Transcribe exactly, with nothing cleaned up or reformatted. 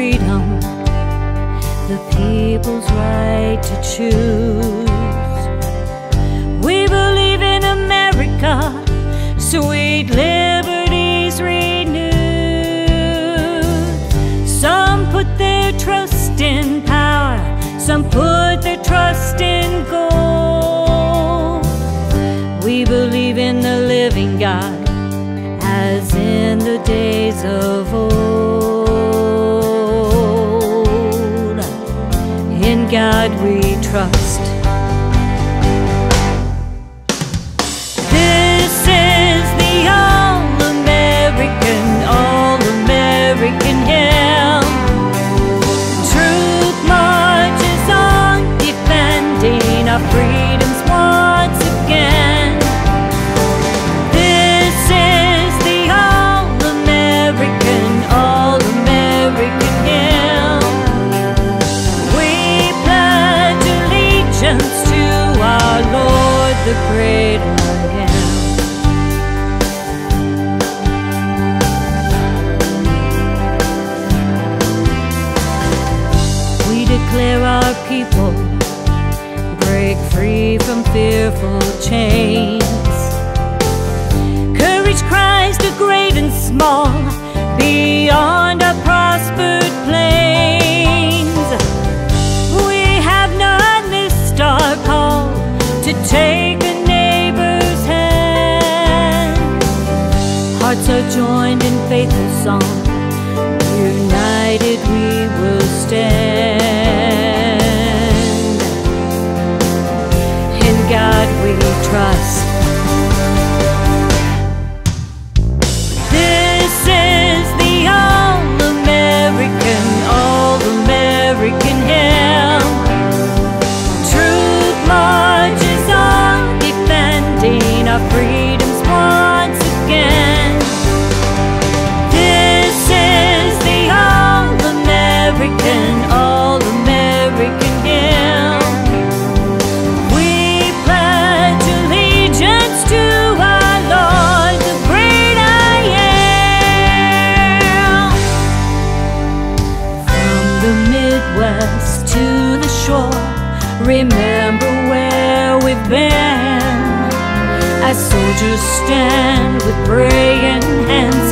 freedom, the people's right to choose. We believe in America, sweet liberties renewed. Some put their trust in power, some put their trust in gold. We believe in the living God, as in the days of old. In God we trust. This is the all-American, all-American hymn. Truth marches on, defending our freedoms once again. This is the all-American, all-American hymn. We pledge allegiance to our Lord, the great I am. We declare our people break free from fearful chains. Courage cries to great and small, beyond our prospered plains. We have not missed our call to take a neighbor's hand. Hearts are joined in faithful song, united we will stand. In God we trust. This is the all-American, all-American hymn. Truth marches on, defending our freedoms once again. This is the all-American, all-American hymn. We pledge allegiance to our Lord, the great I am. From the Midwest to the shore, remember where we've been. As soldiers stand with praying hands